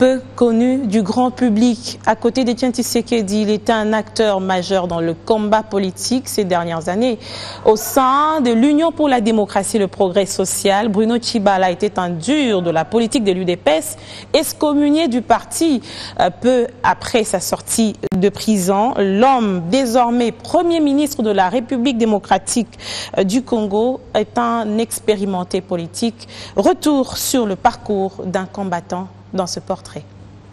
peu connu du grand public. À côté d'Étienne Tshisekedi, il était un acteur majeur dans le combat politique ces dernières années. Au sein de l'Union pour la démocratie et le progrès social, Bruno Tshibala était un dur de la politique de l'UDPS, excommunié du parti peu après sa sortie de prison. L'homme, désormais Premier ministre de la République démocratique du Congo, est un expérimenté politique. Retour sur le parcours d'un combattant dans ce portrait.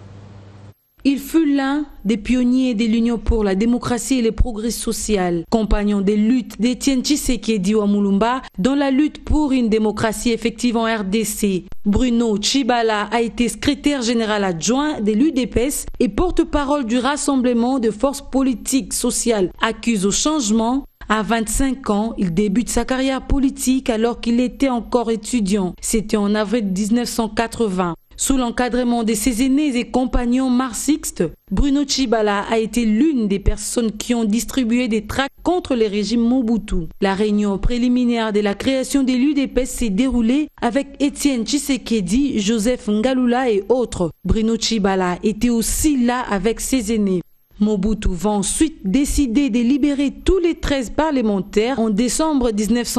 Il fut l'un des pionniers de l'Union pour la démocratie et le progrès social, compagnon des luttes d'Étienne Tshisekedi Wamulumba dans la lutte pour une démocratie effective en RDC. Bruno Tshibala a été secrétaire général adjoint de l'UDPS et porte-parole du Rassemblement de forces politiques sociales accusées au changement. À 25 ans, il débute sa carrière politique alors qu'il était encore étudiant. C'était en avril 1980. Sous l'encadrement de ses aînés et compagnons marxistes, Bruno Tshibala a été l'une des personnes qui ont distribué des tracts contre le régime Mobutu. La réunion préliminaire de la création de l'UDPS s'est déroulée avec Étienne Tshisekedi, Joseph Ngalula et autres. Bruno Tshibala était aussi là avec ses aînés. Mobutu va ensuite décider de libérer tous les 13 parlementaires en décembre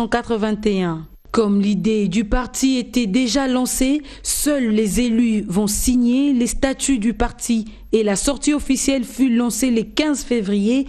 1981. Comme l'idée du parti était déjà lancée, seuls les élus vont signer les statuts du parti et la sortie officielle fut lancée le 15 février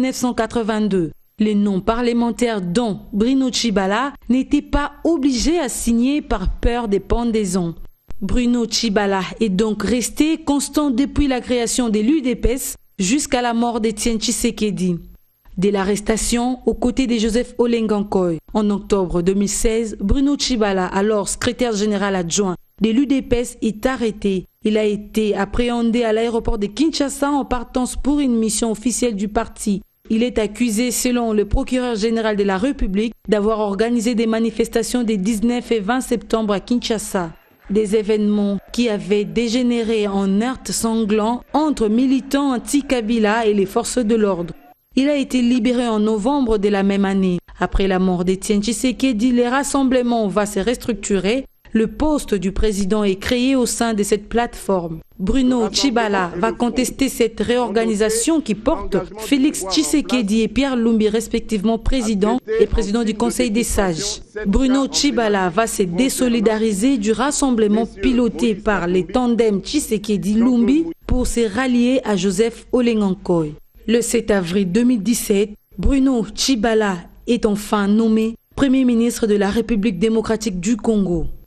1982. Les non-parlementaires dont Bruno Tshibala n'étaient pas obligés à signer par peur des pendaisons. Bruno Tshibala est donc resté constant depuis la création de l'UDPS jusqu'à la mort d'Étienne Tshisekedi. Dès l'arrestation, aux côtés de Joseph Olengankoy. En octobre 2016, Bruno Tshibala, alors secrétaire général adjoint de l'UDPS, est arrêté. Il a été appréhendé à l'aéroport de Kinshasa en partance pour une mission officielle du parti. Il est accusé, selon le procureur général de la République, d'avoir organisé des manifestations des 19 et 20 septembre à Kinshasa. Des événements qui avaient dégénéré en heurts sanglants entre militants anti-Kabila et les forces de l'ordre. Il a été libéré en novembre de la même année. Après la mort d'Étienne Tshisekedi, le rassemblement va se restructurer. Le poste du président est créé au sein de cette plateforme. Bruno Tshibala va contester cette réorganisation qui porte Félix Tshisekedi et Pierre Lumbi, respectivement président et président du Conseil des sages. Bruno Tshibala va se désolidariser du rassemblement piloté par les tandems Tshisekedi-Lumbi pour se rallier à Joseph Olengankoy. Le 7 avril 2017, Bruno Tshibala est enfin nommé Premier ministre de la République démocratique du Congo.